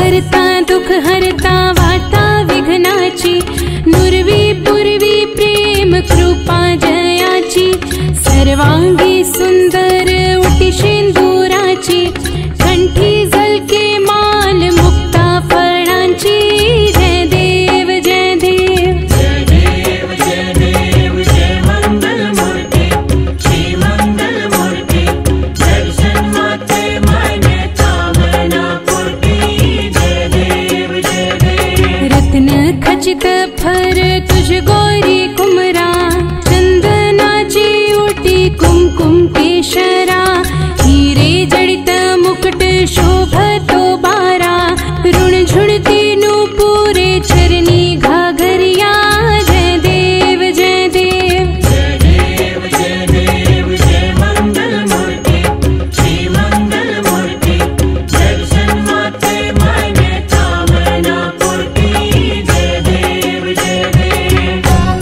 करता दुख हरता वार्ता विघ्नाची, नुरवी पूर्वी प्रेम कृपा जयाची, सर्वांगी सुंदर उटी शेंदुराची, कंठी झलके माल मुक्ता फळांची। जय देव जय देव जय देव जय देव जय मंगल मूर्ती श्री मंगल मूर्ती, दर्शन माते मायने कामना पूर्ती। जय देव जय देव रत्न खचित फर तुझ गोरी कुमरा, चंदनाची उटी कुमकुम केशरा, हीरे जडित मुकुट शोभतो बारा, ऋण झुणती नूपुरे चरणी घाघरिया। जय देव जय देव जय देव जय देव जय मंगल मूर्ती श्री मंगल मूर्ती, दर्शन माते मायने कामना पूर्ती। जय देव जय देव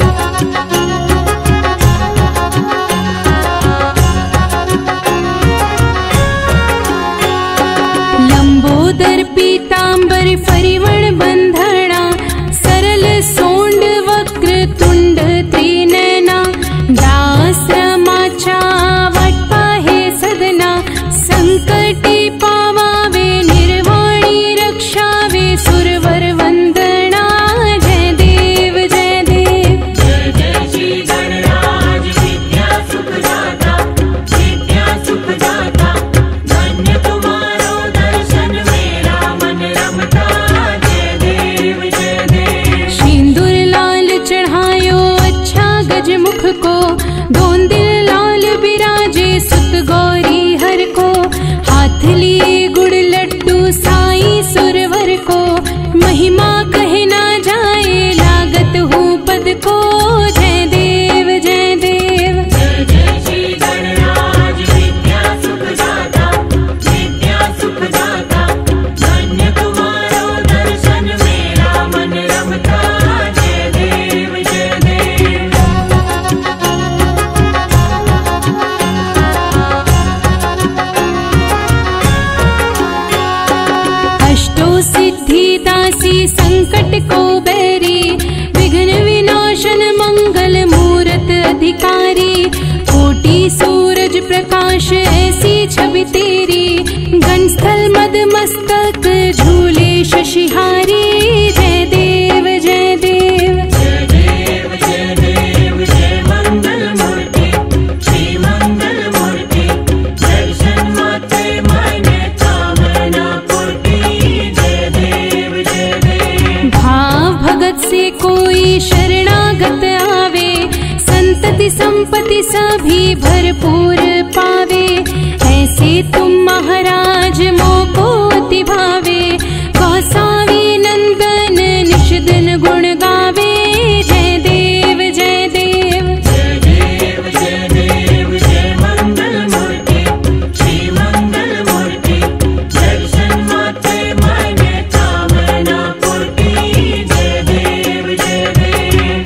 लंबोदर पीतांबर फरिवण बंधना, सरल सोंड वक्र तुंड त्रिनयना, दासरमाच्या वाटपा हे सदना, संकटी पावावे निर्वाणी रक्षावे सुरवर वंदना। जय देव जय देव जय जय श्री गणराज विद्या सुख दाता, विद्या सुख दाता, धन्य तुम्हारो दर्शन मेरा मन रमता। जय देव जय देव सिंदूर लाल चढ़ायो अच्छा गजमुख को, दोन दिल लाल बिराजे सुत गौरी हर को, हाथ लिए गुड़ लड्डू साई सुरवर को, महिमा कहे ना जाए लागत हूँ पद को। जय देव जय देव जय जय श्री गणराज विद्या सुख दाता, विद्या सुख दाता, धन्य तुम्हारो दर्शन मेरा मन रमता। जय देव जय देव अष्टो सिद्धि दासी संकट को बैरी, विघ्न विनाशन मंगल मूरत अधिकारी, कोटि सूरज प्रकाश ऐसी छवि तेरी, गणस्थल मद मस्तक झूले शशिहारी। जय देव जय देव जय देव जय देव जय मंगल मूर्ति श्री मंगल मूर्ति, दर्शन माते मायने कामना पूर्ति। जय देव जय देव भाव भगत से कोई शरणागत आवे, संतति संपत्ति सभी भरपूर पावे, ऐसे तुम महाराज मोको अति भावे, कौसावी नंदन निषदन गुण गावे। जय देव जय देव जय देव जय देव जय मंगल मूर्ति श्री मंगल मूर्ति, दर्शन माते मायने कामना पूर्ति। जय देव जय देव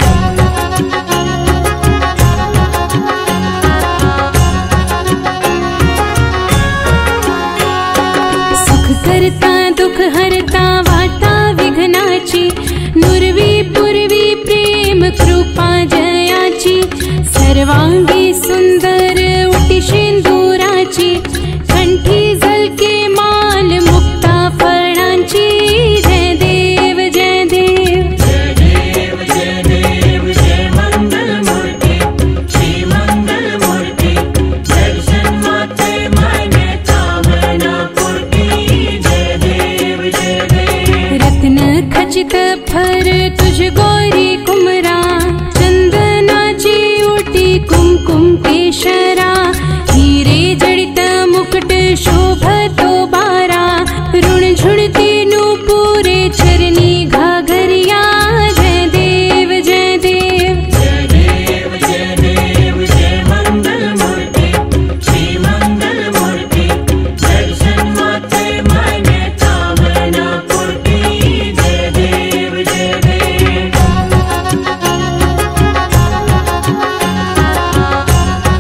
सुख करता दुख हरता वार्ता विघ्नाची, नुरवी पूर्वी प्रेम कृपा जयाची, सर्वांगी सुंदर उटी शेंदुराची, कंठी झलके माल मुक्ता फळांची। जय देव जय देव जय देव जय देव जय मंगल मूर्ति श्री मंगल मूर्ति, दर्शन माते मायने कामना पूर्ति। जय देव जय देव रत्न खचित फर तुझ गोरी कुमरा, चंदनाची उटी कुमकुम केशरा, हीरे जडित मुकुट शोभतो बारा, ऋण झुणती नूपुरे चरणी घाघरिया। जय देव जय देव जय देव जय देव जय मंगल मूर्ति श्री मंगल मूर्ति, दर्शन माते मायने कामना पूर्ति। जय देव जय देव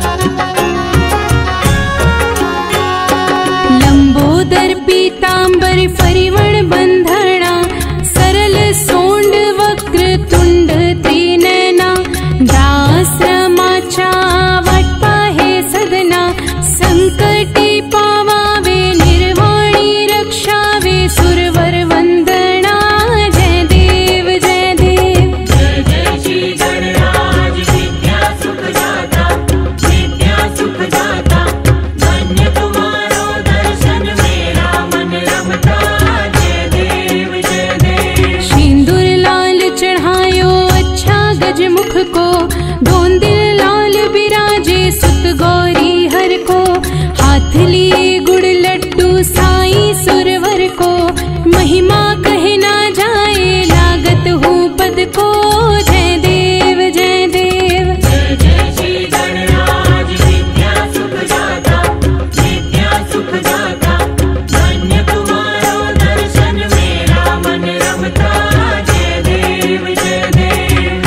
लंबोदर पीतांबर फरिवण बंधना, सरल सोंड वक्र तुंड त्रिनयना, दाश्रमाचा वाट पाहे सदना, संकटे पावावे निर्वाणी रक्षावे सुरवर वंदना। जय देव जय देव। जय जय श्री गणराज विद्या सुख दाता, विद्या सुख दाता, धन्य तुम्हारो दर्शन मेरा मन रमता। जय देव जय देव। सिंदूर लाल चढ़ायो अच्छा गजमुख को, धोंदिल लाल बिराजे सुत गौरी हर को, हाथ लिए गुड़ लड्डू साई सुरवर को, महिमा कहे ना जाए लागत हूँ पद को। जय देव जय देव। जय जय श्री गणराज विद्या सुख दाता, विद्या सुख दाता, धन्य तुम्हारो दर्शन मेरा मन रमता। जय देव जय देव।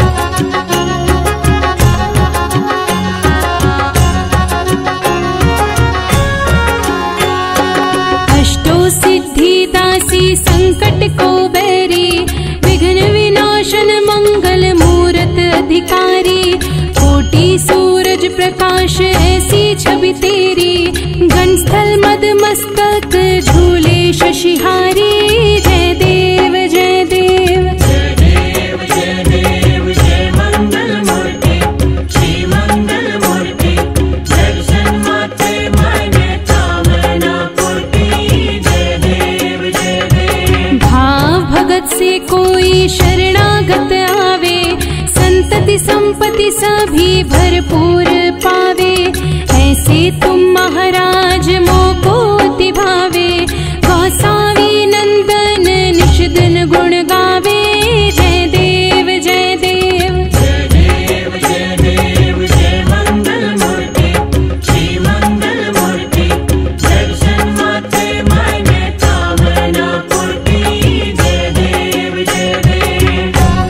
अष्टो सिद्धि दासी संकट को बैरी, विघ्न विनाशन मंगल मूरत अधिकारी, कोटि सूरज प्रकाश ऐसी छवि तेरी, घनस्थल मद मस्तक झूले शशिहारी। जय देव जय देव। जय देव जय देव। जय मंगल मूर्ति, श्री मंगल मूर्ति, दर्शन माते मायने कामना पूर्ति। जय देव जय देव। भाव भगत से कोई शरणागत आवे, संतति संपत्ति सभी भरपूर पावे, ऐसे तुम महाराज मोको अति भावे, गोसावी नंदन निश दिन गुण गावे। जय देव जय देव। जय देव जय देव। जय मंगल मूर्ति, श्री मंगल मूर्ति, दर्शन माते मायने कामना पूर्ति। जय देव जय देव।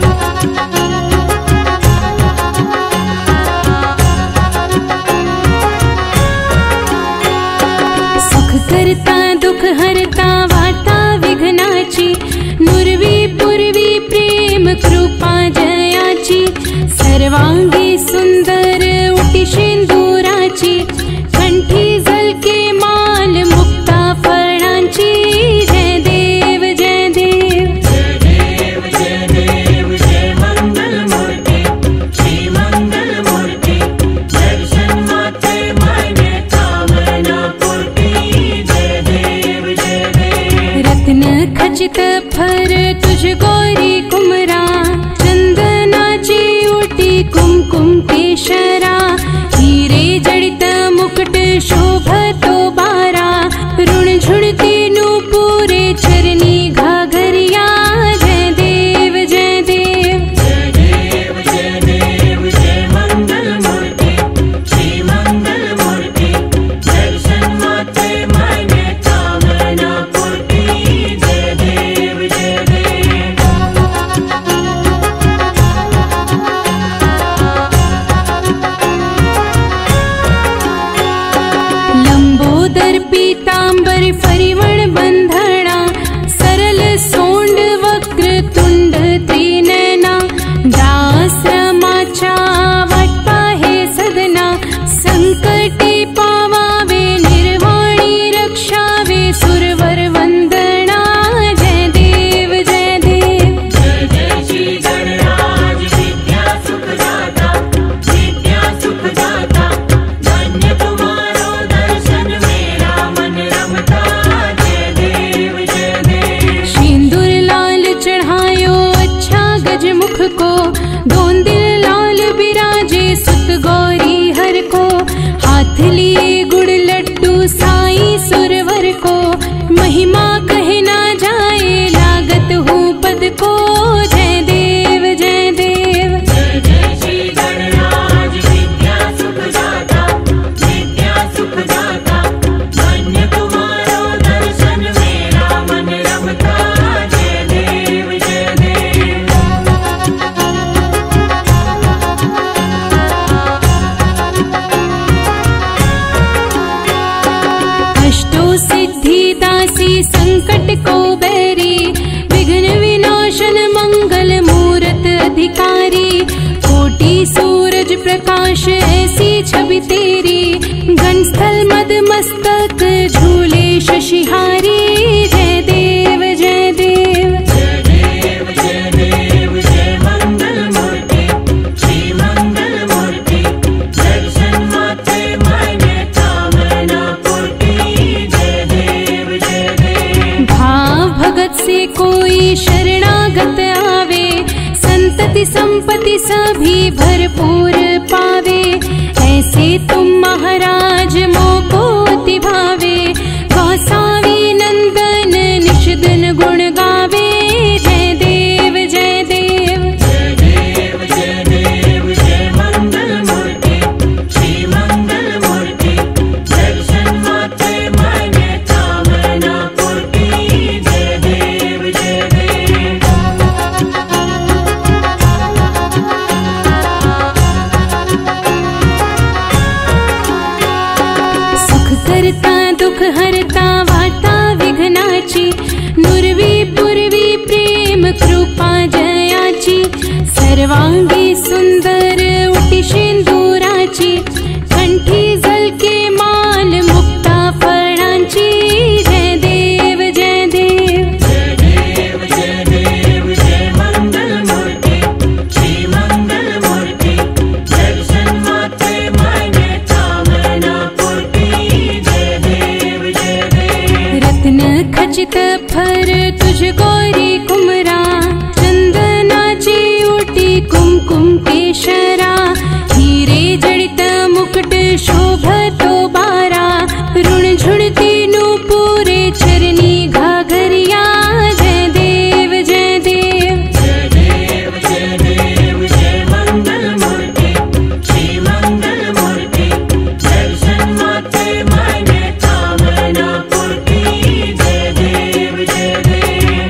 सुख करता दुख हरता वार्ता विघ्नाची, नुरवी पूर्वी प्रेम कृपा जयाची, सर्वांगी सुंदर उटी शेंदुराची, कंठी झलके माल मुक्ता फळांची। जय देव जय देव। जय देव जय देव। जय मंगल मूर्ति, श्री मंगल मूर्ति, दर्शन माते मायने कामना पूर्ति। जय देव जय देव। रत्न खचित फर तुझ गौरी कुमरा, चंदनाची उटी कुमकुम केशरा, हीरे जडित मुकुट शोभतो बारा, ऋण झुणती नूपुरे चरणी घाघरिया। जय देव जय देव। जय देव जय देव। जय मंगल मूर्ति, श्री मंगल मूर्ति, दर्शन माते मायने कामना पूर्ति। जय देव जय देव। लंबोदर पीतांबर फरिवण बंधना, सरल सोंड वक्र तुंड त्रिनयना, दाश्रमाचा वाट पाहे सदना, संकटे पावावे निर्वाणी रक्षावे सुरवर वंदना। जय देव जय देव। जय जय श्री गणराज विद्या सुख दाता, विद्या सुख दाता, धन्य तुम्हारो दर्शन मेरा मन रमता। जय देव जय देव। सिंदूर लाल चढ़ायो अच्छा गजमुख को, धोंदिल लाल बिराजे सुत गौरी हर को, हाथ लिए गुड़ लड्डू साई सुरवर को, महिमा कहे ना जाए लागत हूँ पद को। जय देव जय देव। जय जय श्री गणराज विद्या सुख दाता, विद्या सुख दाता, धन्य तुम्हारो दर्शन मेरा मन रमता। जय देव जय देव। संकट को बैरी, विघ्न विनाशन मंगल मूरत अधिकारी। कोटि सूरज प्रकाश ऐसी छवि तेरी, घनस्थल मद मस्तक झूले शशिहारी। जय देव जय देव, जय देव जय देव, जय मंगल मूर्ति श्री मंगल मूर्ति। दर्शन मात्रे मायने कामना पूर्ति। जय देव जय देव। भाव भगत से कोई शरणागत आवे, संतति संपत्ति सभी भरपूर पावे। ऐसे तुम महाराज मोको अति भावे, गौसावी नंदन निश दिन गुण गावे। जय देव जय देव, जय देव जय देव, जय मंगल मूर्ति श्री मंगल मूर्ति। दर्शन मात्रे मायने कामना पूर्ति। जय देव जय देव। सुख करता दुख हरता वार्ता विघ्नाची, नुरवी पूर्वी प्रेम कृपा जयाची। सर्वांगी सुंदर उटी शेंदुराची, कंठी झलके माल मुक्ता फळांची। जय देव जय देव, जय देव जय देव, जय मंगल मूर्ति श्री मंगल मूर्ति। दर्शन मात्रे मायने कामना पूर्ति। जय देव जय देव। रत्न खचित फर तुझ गौरी कुमरा, चंदनाची उटी कुमकुम केशरा। हीरे जडित मुकुट शोभतो बारा, ऋण झुणती नूपुरे चरणी घाघरिया। जय देव जय देव, जय देव जय देव, जय मंगल मूर्ति श्री मंगल मूर्ति। दर्शन मात्रे मायने कामना पूर्ति। जय देव जय देव।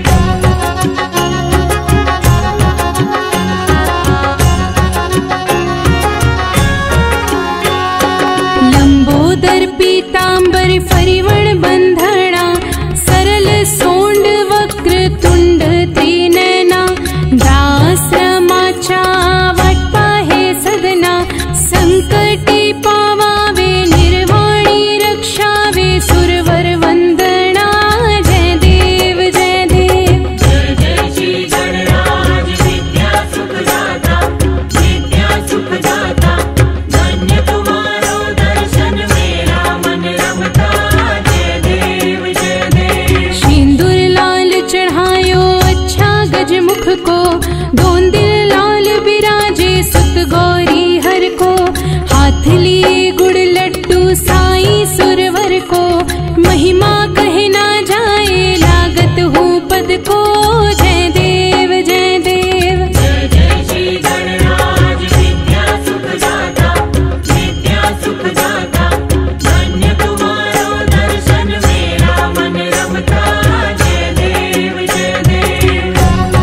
लंबोदर पीतांबर फरिवण बंधना, सरल सोंड वक्र तुंड त्रिनयना। दाश्रमाचा वाटपा हे सदना, संकटी पावावे निर्वाणी रक्षावे सुरवर वंदना। जय देव जय देव, जय जय श्री गणराज विद्या सुखदाता, विद्या सुखदाता। धन्य तुम्हारो दर्शन मेरा मन रमता। जय देव जय देव। सिंदूर लाल चढ़ायो अच्छा गजमुख को, दोंदिल लाल बिराजे सुत गौरी हर को। हाथ लिए गुड़ लड्डू साई सुरवर को, महिमा कहे ना जाए लागत हूँ पद को। जय देव जय देव, जय जय श्री गणराज विद्या सुखदाता, विद्या सुखदाता। धन्य तुम्हारो दर्शन मेरा मन रमता। जय देव जय देव।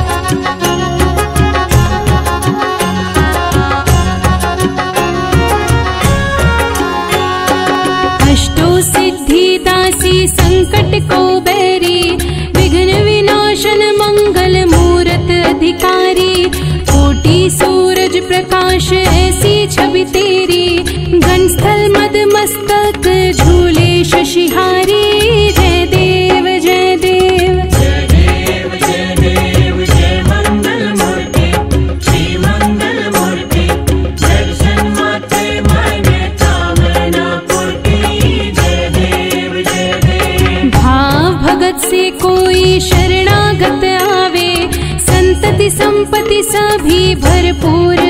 अष्टो सिद्धि दासी संकट को बैरी, विघ्न विनाशन मंगल मूरत अधिकारी। कोटि सूरज प्रकाश ऐसी छवि तेरी, घनस्थल मद मस्तक झूले शशिहारी। जय देव जय देव, जय देव जय देव, जय मंगल मूर्ति श्री मंगल मूर्ति। दर्शन मात्रे मायने कामना पूर्ति। जय देव जय देव। भाव भगत से कोई शरणागत आवे, संतति संपत्ति सभी भरपूर